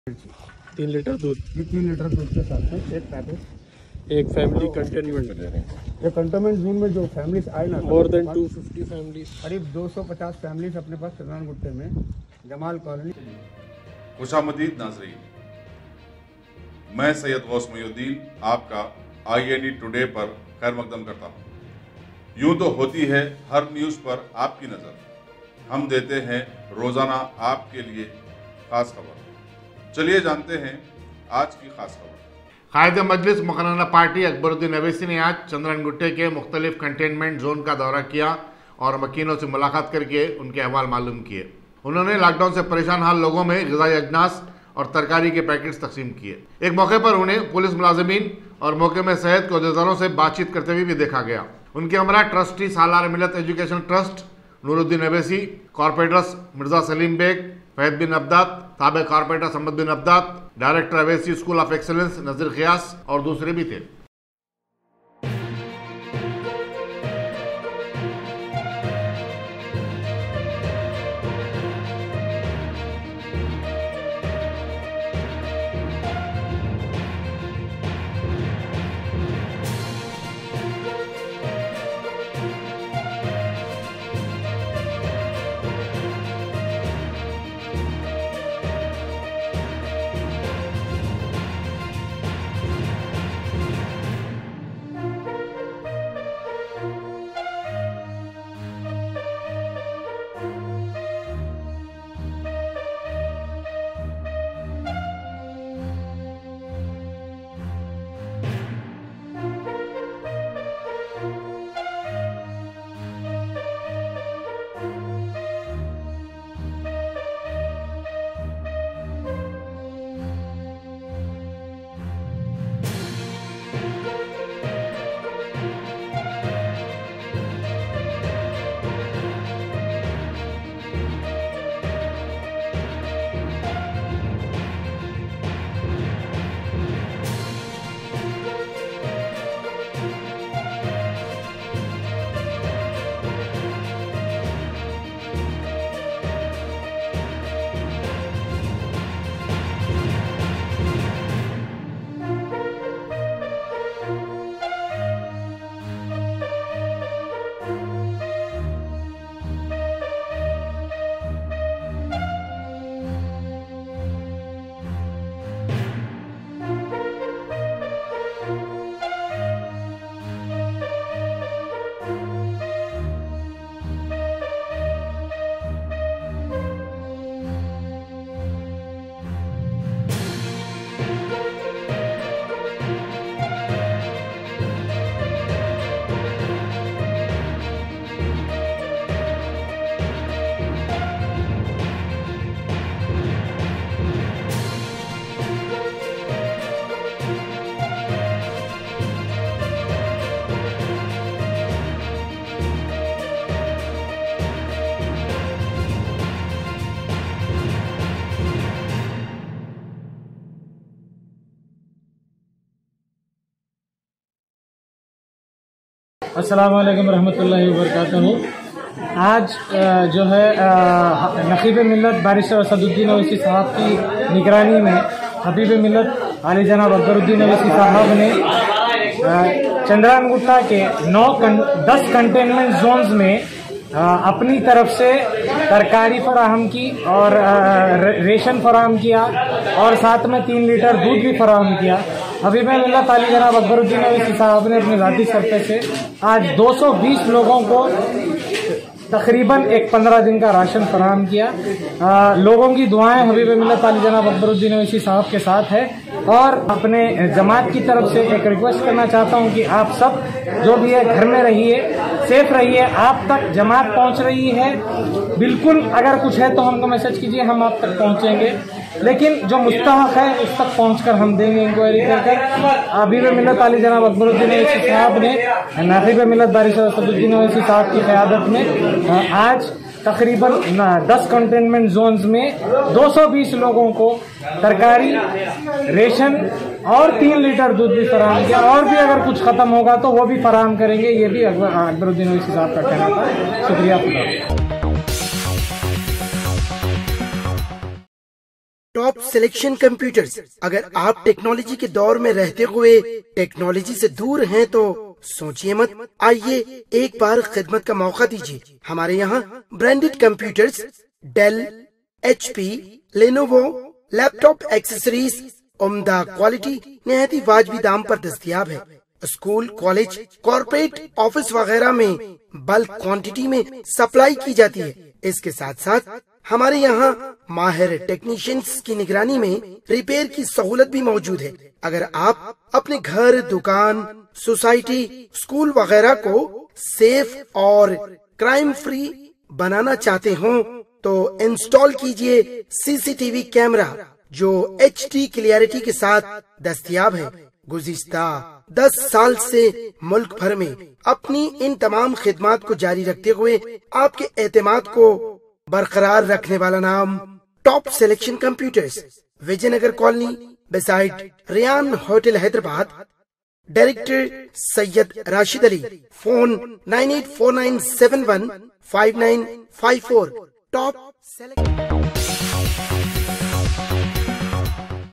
3 litre दूध, ये 3 litre दूध के साथ में एक पैकेट एक फैमिली कंटेनमेंट दे रहे हैं। ये कंटेनमेंट जोन में जो फैमिलीज आए ना, मोर देन 250 फैमिलीज, करीब 250 फैमिलीज अपने पास चंद्रान गुट्टे में जमाल कॉलोनी। खुशामदीद नाज़रीन, मैं सैयद गौस मोइनुद्दीन आपका INE टुडे पर खैर मकदम करता हूँ। यूं तो होती है हर न्यूज़ पर आपकी नज़र, हम देते हैं रोज़ाना आपके लिए खास खबर। चलिए जानते हैं आज की खास खबर। कायद मजलिस मुकर्ररा पार्टी अकबरुद्दीन अवैसी ने आज चंद्रान गुट्टे के मुख्तलिफ कंटेनमेंट जोन का दौरा किया और मकीनों से मुलाकात करके उनके अहवाल मालूम किए। उन्होंने लॉकडाउन से परेशान हाल लोगों में ग़िज़ाई अजनास और तरकारी के पैकेट्स तकसीम किए। एक मौके पर उन्हें पुलिस मुलाजिमीन और मौके में सेहत के अहदेदारों से बातचीत करते हुए भी देखा गया। उनके हमरा trustee Salar Millat education trust Nooruddin Owaisi, corporators Mirza Saleem Baig, Fahad bin Abdad, साबिक़ corporator Samad bin Abdad, director Owaisi school of excellence Nazeer Khiyas और दूसरे भी थे। अस्सलाम वालेकुम रहमतुल्लाहि व बरकातहू। आज जो है नकीब मिल्लत बारिश असदुद्दीन अवैसी साहब की निगरानी में हबीब मिल्लत आली जनाब अकबरुद्दीन अवैसी साहब ने चंद्रान गुट्टा के 10 कंटेनमेंट जोन्स में अपनी तरफ से तरकारी फराहम की और रेशन फराहम किया और साथ में 3 लीटर दूध भी फराहम किया। हबीब मिल्लत आली जनाब अकबरुद्दीन अवैसी साहब ने अपने ज़ाती सरते से आज 220 लोगों को तकरीबन एक 15 दिन का राशन फराहम किया। लोगों की दुआएं हबीब मिल्लत आली जनाब अकबरुद्दीन अवैसी साहब के साथ है और अपने जमात की तरफ से एक रिक्वेस्ट करना चाहता हूं कि आप सब जो भी है घर में रहिए, सेफ रहिए। आप तक जमात पहुंच रही है, बिल्कुल अगर कुछ है तो हमको मैसेज कीजिए, हम आप तक पहुंचेंगे। लेकिन जो मुस्तहक है उस तक पहुंचकर हम देंगे इंक्वायरी करके। हबीब मिल्लत आली जनाब अकबरुद्दीन अवैसी साहब ने नाक़िब मिल्लत बारिश असदुद्दीन अवैसी साहब की क़यादत में आज तकरीबन 10 कंटेनमेंट जोन्स में 220 लोगों को तरकारी, रेशन और 3 लीटर दूध भी फराहम किया। और भी अगर कुछ खत्म होगा तो वो भी फराहम करेंगे। ये भी अकबरुद्दीन अवैसी साहब का कहना था। शुक्रिया। Top selection computers. अगर आप टेक्नोलॉजी के दौर में रहते हुए टेक्नोलॉजी से दूर हैं तो सोचिए मत, आइए एक बार खिदमत का मौका दीजिए। हमारे यहाँ branded computers Dell, HP, Lenovo, laptop accessories उम्दा क्वालिटी निहायती वाजबी दाम पर दस्तयाब है। स्कूल, कॉलेज, कॉर्पोरेट, ऑफिस वगैरह में बल्क क्वांटिटी में सप्लाई की जाती है। इसके साथ साथ हमारे यहाँ माहिर टेक्नीशियंस की निगरानी में रिपेयर की सहूलत भी मौजूद है। अगर आप अपने घर, दुकान, सोसाइटी, स्कूल वगैरह को सेफ और क्राइम फ्री बनाना चाहते हो तो इंस्टॉल कीजिए CCTV कैमरा जो HD क्लियरिटी के साथ दस्तयाब है। गुज़िश्ता 10 साल से मुल्क भर में अपनी इन तमाम खिदमात को जारी रखते हुए आपके एतमाद को बरकरार रखने वाला नाम top selection computers, Vijaynagar colony beside Riyan hotel Hyderabad. Director Syed Rashid Ali. Phone 9849715954। Top selection.